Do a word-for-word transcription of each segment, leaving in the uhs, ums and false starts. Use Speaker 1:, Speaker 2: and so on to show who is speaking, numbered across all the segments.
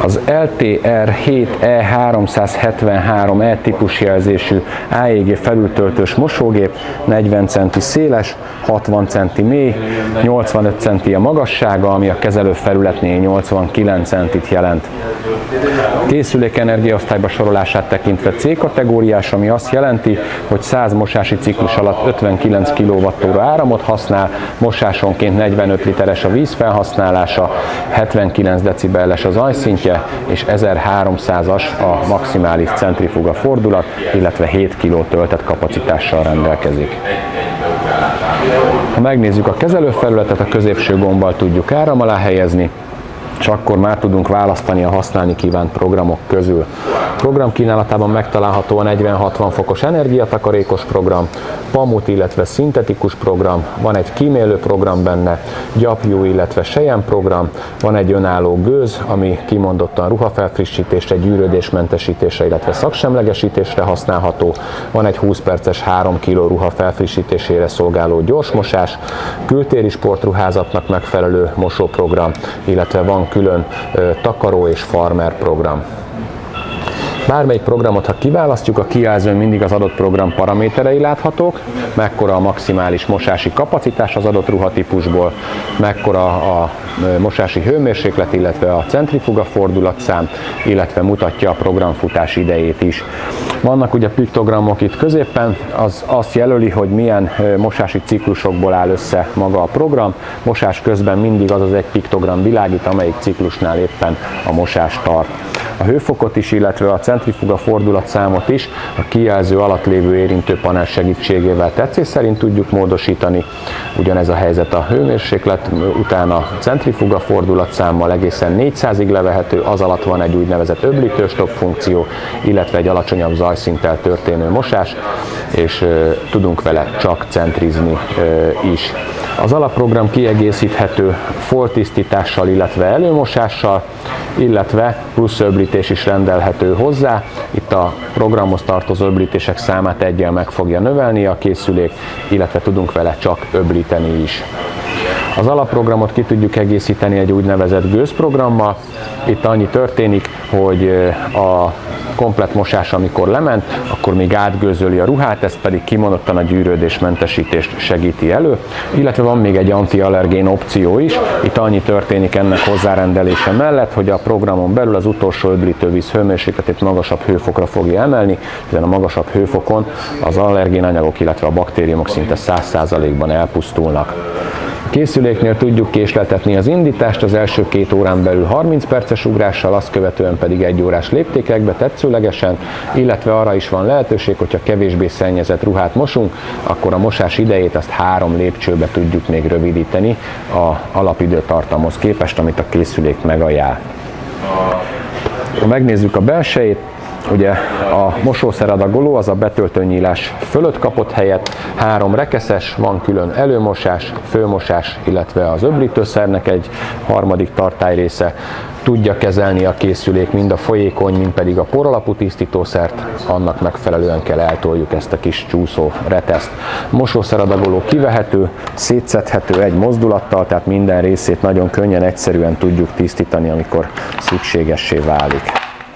Speaker 1: Az L T R hét E háromszázhetvenhárom E típus jelzésű á é gé felültöltős mosógép, negyven centi széles, hatvan centi mély, nyolcvanöt centi a magassága, ami a kezelőfelületnél nyolcvankilenc centit jelent. A készülék energiaosztályba sorolását tekintve C kategóriás, ami azt jelenti, hogy száz mosási ciklus alatt ötvenkilenc kilovattóra áramot használ, mosásonként negyvenöt literes a vízfelhasználása, hetvenkilenc decibelles a zajszintje, és ezerháromszázas a maximális centrifuga fordulat, illetve hét kiló töltett kapacitással rendelkezik. Ha megnézzük a kezelőfelületet, a középső gombbal tudjuk áram alá helyezni, és akkor már tudunk választani a használni kívánt programok közül. A program kínálatában megtalálható a negyven-hatvan fokos energiatakarékos program, pamut, illetve szintetikus program, van egy kímélő program benne, gyapjú, illetve selyem program, van egy önálló gőz, ami kimondottan ruhafelfrissítésre, gyűrődésmentesítésre, illetve szaksemlegesítésre használható, van egy húsz perces három kiló ruha felfrissítésére szolgáló gyorsmosás, kültéri sportruházatnak megfelelő mosóprogram, illetve van külön ö, takaró és farmer program. Bármelyik programot, ha kiválasztjuk, a kijelzőn mindig az adott program paraméterei láthatók, mekkora a maximális mosási kapacitás az adott ruhatípusból, mekkora a mosási hőmérséklet, illetve a centrifuga fordulatszám, illetve mutatja a programfutás idejét is. Vannak ugye piktogramok itt középen, az azt jelöli, hogy milyen mosási ciklusokból áll össze maga a program. Mosás közben mindig az az egy piktogram világít, amelyik ciklusnál éppen a mosás tart. A hőfokot is, illetve a centrifuga fordulatszámot is a kijelző alatt lévő érintőpanel segítségével tetszés szerint tudjuk módosítani. Ugyanez a helyzet a hőmérséklet, utána a centrifuga fordulatszámmal egészen négyszázig levehető, az alatt van egy úgynevezett öblítő stop funkció, illetve egy alacsonyabb zajszinttel történő mosás, és e, tudunk vele csak centrizni e, is. Az alapprogram kiegészíthető foltisztítással, illetve előmosással, illetve plusz öblítés is rendelhető hozzá. Itt a programhoz tartozó öblítések számát eggyel meg fogja növelni a készülék, illetve tudunk vele csak öblíteni is. Az alapprogramot ki tudjuk egészíteni egy úgynevezett gőzprogrammal. Itt annyi történik, hogy a komplett mosás, amikor lement, akkor még átgőzöli a ruhát, ez pedig kimondottan a gyűrődésmentesítést segíti elő, illetve van még egy antiallergén opció is. Itt annyi történik ennek hozzárendelése mellett, hogy a programon belül az utolsó öblítővíz hőmérsékletét magasabb hőfokra fogja emelni, ezen a magasabb hőfokon az allergén anyagok, illetve a baktériumok szinte száz százalékban elpusztulnak. A készüléknél tudjuk késleltetni az indítást, az első két órán belül harminc perces ugrással, azt követően pedig egy órás léptékekbe tetszőlegesen, illetve arra is van lehetőség, hogyha kevésbé szennyezett ruhát mosunk, akkor a mosás idejét azt három lépcsőbe tudjuk még rövidíteni a alapidőtartamhoz képest, amit a készülék megajánl. Ha megnézzük a belsejét, ugye a mosószeradagoló az a betöltőnyílás fölött kapott helyet, három rekeszes, van külön előmosás, főmosás, illetve az öblítőszernek egy harmadik tartályrésze. Tudja kezelni a készülék mind a folyékony, mind pedig a poralapú tisztítószert, annak megfelelően kell eltoljuk ezt a kis csúszó reteszt. Mosószeradagoló kivehető, szétszedhető egy mozdulattal, tehát minden részét nagyon könnyen, egyszerűen tudjuk tisztítani, amikor szükségessé válik.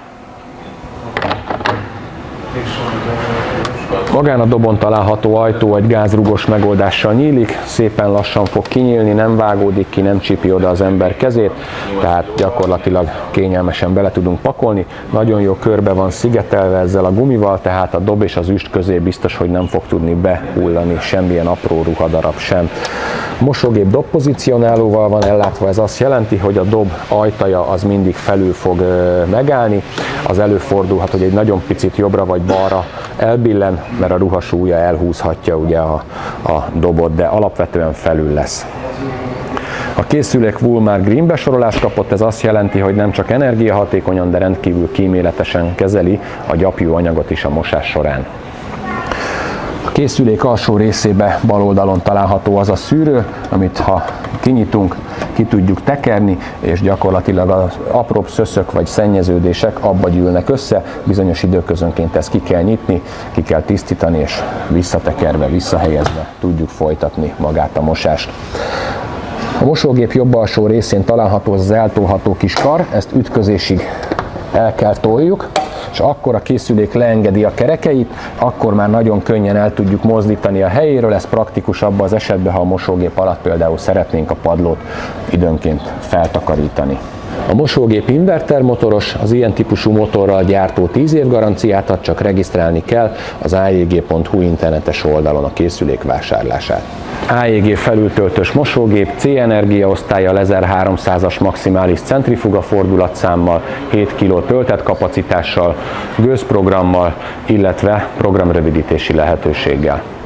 Speaker 1: Magán a dobon található ajtó egy gázrugós megoldással nyílik, szépen lassan fog kinyílni, nem vágódik ki, nem csípi oda az ember kezét, tehát gyakorlatilag kényelmesen bele tudunk pakolni. Nagyon jó körbe van szigetelve ezzel a gumival, tehát a dob és az üst közé biztos, hogy nem fog tudni behullani semmilyen apró ruhadarab sem. Mosógép dobpozicionálóval van ellátva, ez azt jelenti, hogy a dob ajtaja az mindig felül fog megállni. Az előfordulhat, hogy egy nagyon picit jobbra vagy balra elbillen, mert a ruha súlya elhúzhatja ugye a, a dobot, de alapvetően felül lesz. A készülék Woolmark Green besorolást kapott, ez azt jelenti, hogy nem csak energiahatékonyan, de rendkívül kíméletesen kezeli a gyapjú anyagot is a mosás során. A készülék alsó részébe bal oldalon található az a szűrő, amit ha kinyitunk, ki tudjuk tekerni, és gyakorlatilag az apróbb szöszök vagy szennyeződések abba gyűlnek össze, bizonyos időközönként ezt ki kell nyitni, ki kell tisztítani, és visszatekerve, visszahelyezve tudjuk folytatni magát a mosást. A mosógép jobb alsó részén található az eltolható kis kar, ezt ütközésig el kell toljuk, és akkor a készülék leengedi a kerekeit, akkor már nagyon könnyen el tudjuk mozdítani a helyéről, ez praktikus abban az esetben, ha a mosógép alatt például szeretnénk a padlót időnként feltakarítani. A mosógép invertermotoros, az ilyen típusú motorral gyártó tíz év garanciát ad, csak regisztrálni kell az á jé gé pont hú internetes oldalon a készülék vásárlását. á jé gé felültöltős mosógép, C energia osztállyal ezerháromszázas maximális centrifuga fordulatszámmal, hét kiló töltett kapacitással, gőzprogrammal, illetve programrövidítési lehetőséggel.